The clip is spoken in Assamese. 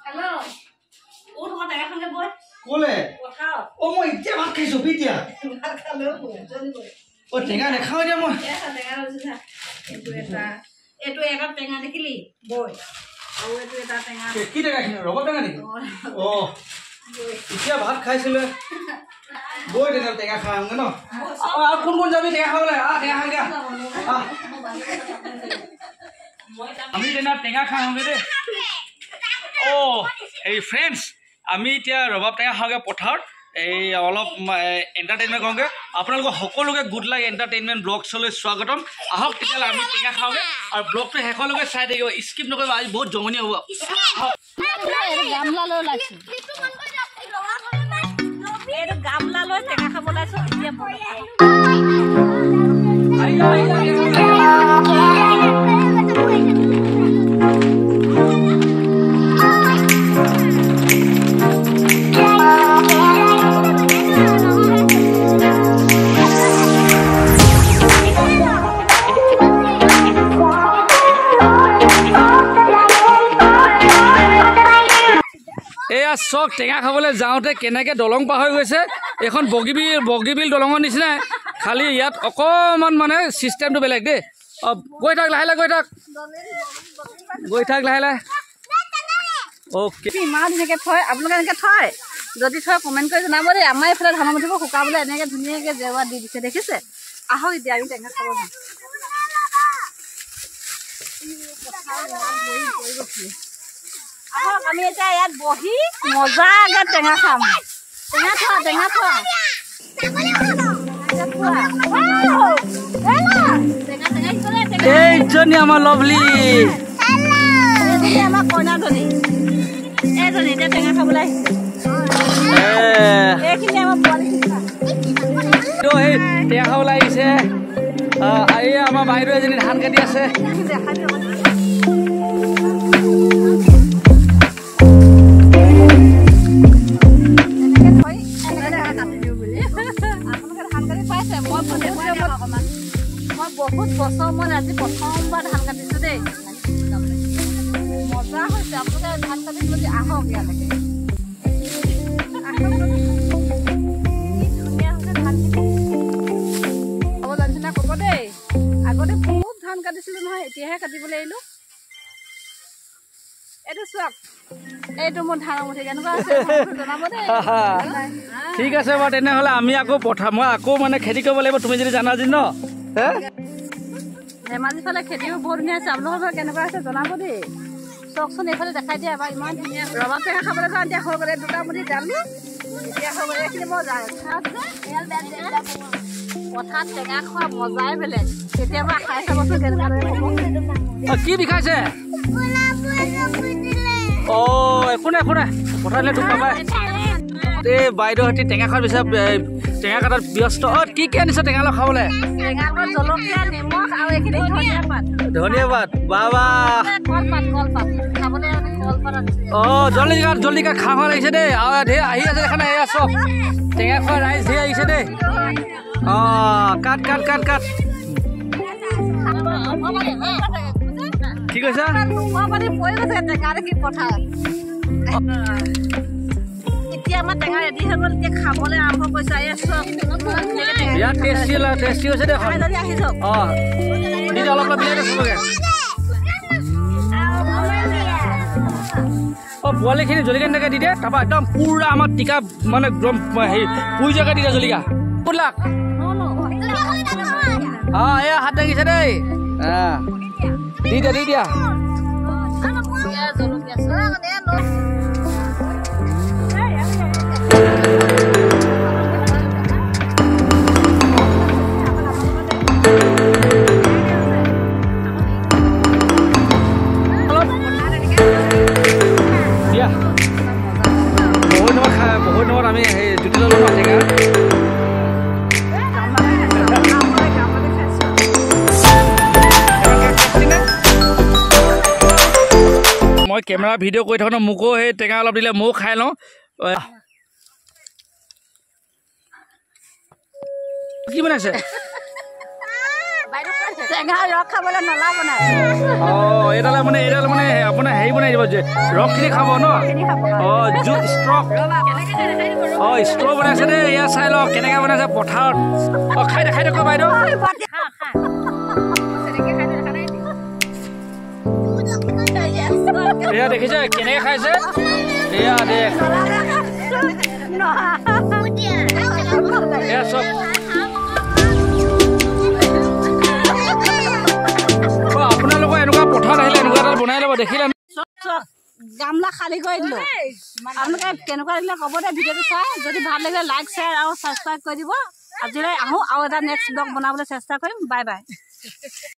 Hello. Ủa không có tẹt không cái bôi. Cô lệ. Ô mày chết bắt cái số bít à? Ô tiếng Anh này khơi chứ mày. Itu yang tengah ni kili boy. Oh itu yang tengah. Kí đây cái robot đây này. Ô. Ít ভাত খাইছিলে বই দেন টেঙা খাম ন কোন কোন যাবি টেঙা খাবলে টেঙা খাঙ্গা আমি দেনা টেঙা খাওঁগে দে ও এই ফ্রেন্ডস আমি এতিয়া ৰবাব টেঙা খাওঁগে পথাৰত এই অলপ এন্টাৰটেইনমেন্ট কৰোঁগে আপোনালোক সকলোকে গুড লাক এন্টাৰটেইনমেন্ট ব্লগছলৈ স্বাগতম আহক তেতিয়ালে আমি টেঙা খাওঁগে আৰু ব্লগটো শেষলৈকে চাই থাকিব স্কিপ নকৰিব আজি বহুত জমনি হ'ব গামলা লৈ লাইছো এটো গামলা লৈ টেঙা খাব লাইছো এতিয়া চক টেঙা খাবলৈ যাওঁতে কেনেকৈ দলং পাৰ হৈ গৈছে এখন বগীবিল দলঙৰ নিচিনা খালি ইয়াত অকণমান মানে চিষ্টেমটো বেলেগ দেই গৈ থাক লাহে লাহে গৈ থাক লাহে লাহে অ'কে ইমান ধুনীয়াকৈ থয় আপোনালোকে এনেকৈ থয় যদি থয় কমেণ্ট কৰি জনাব দেই আমাৰ এইফালে ধানৰ মুঠিবোৰ শুকাবলৈ এনেকৈ ধুনীয়াকৈ জেওৰা দি দিছে দেখিছে আহক এতিয়া আমি টেঙা খাব যাম আহক আমি এতিয়া ইয়াত বহি মজাকে টেঙা খাম টেঙা খোৱা এইজনী আমাৰ লভলি আমাৰ কইনাজনী এইজনী এতিয়া টেঙা খাবলৈ আহিছে এইখিনি আমাৰ পোৱালি টেঙা খাবলৈ আহিছে এই আমাৰ বাইদেউ এজনী ধান কাটি আছে বহুত বছৰ মই আজি প্ৰথমবাৰ ধান কাটিছো দেই মজা হৈছে আপোনালোকে ধান কাটিছো যদি আহক ইয়ালৈকে ধুনীয়া হৈছে ধান খাব জানিছে না ক'ব দেই আগতে বহুত ধান কাটিছিলো নহয় এতিয়াহে কাটিবলৈ আহিলো এইটো চাওক এইটো মোৰ ধানৰ মুঠি কেনেকুৱা আছে জনাব দেই ঠিক আছে বাৰু তেনেহ'লে আমি আকৌ মই আকৌ মানে খেতি কৰিব লাগিব তুমি যদি জানা যদি ন ধেমাজি ফালে খেতিও বহুত ধুনীয়া আছে আপোনালোকৰ ঘৰত কেনেকুৱা আছে জনাব দেই চাওকচোন এইফালে দেখাই দিয়ে এবাৰ ইমান ধুনীয়া ৰবাব টেঙা খাবলৈ যাওঁ এতিয়া হৈ গ'লে দুটা মুঠি জানো এতিয়া হৈ গ'লে এইখিনি মই পথাৰত টেঙা খোৱা মজাই বেলেগ কেতিয়াবা খাই চাবচোন কেনেকুৱা কি বিষাইছে একো নাই পথাৰলৈ দুখ পাবাই এই বাইদেউ সৈতে টেঙা খোৱাৰ পিছত টেঙা কাটাত ব্যস্ত কি আনিছে টেঙা লগ খাবলৈ ধন্যবাদ বাবা জলদি কাট খাওঁ লাগিছে দেই আৰু আহি আছে দেখা নাই চব টেঙা খোৱা ৰাইজ ধেৰ আহিছে দেই কাট কি কৈছা এতিয়া আমাৰ টেঙা ৰেডি হৈ গ'ল এতিয়া খাবলৈ আৰম্ভ কৰিছে বিৰাট টেষ্টি হৈছে দেই আহি যাওক অলপ বিলাই দিছোগে পোৱালিখিনি জলকীয়া এনেকৈ দি দিয়ে তাৰপৰা একদম পুৰা আমাৰ টিকা মানে একদম হেৰি পুৰি জেগা দি দিয়ে জলকীয়া লাখ এয়া হাত দাঙিছে দেই দি দিয়া বহুত দিনত আমি সেই জুতি ল'লো টেঙা মই কেমেৰা ভিডিঅ' কৰি থাকোঁ মোকো সেই টেঙা অলপ দিলে ময়ো খাই লওঁ কি বনাইছে টেঙা ৰস খাবলৈ নলা বনাই এইডাল মানে আপোনাৰ হেৰি বনাই দিব যে ৰসখিনি খাব ন ষ্ট্ৰ ষ্ট্ৰ বনাইছে দেই ইয়াত চাই লওক কেনেকৈ বনাইছে পথাৰত খাই দিয়ক বাইদেউ এয়া দেখিছে কেনেকৈ খাইছে এয়া দেখ এয়া চব আপোনালোকৰ এনেকুৱা পথাৰত আহিলে এনেকুৱা এডাল বনাই ল'ব দেখিলে গামলা খালী কৰি দিলো আপোনালোকে কেনেকুৱা লাগিলে ক'ব দে ভিডিঅ'টো চাই যদি ভাল লাগিলে লাইক শ্বেয়াৰ আৰু ছাবস্ক্ৰাইব কৰি দিব আজিলৈ আহোঁ আৰু এটা নেক্সট ব্লগ বনাবলৈ চেষ্টা কৰিম বাই বাই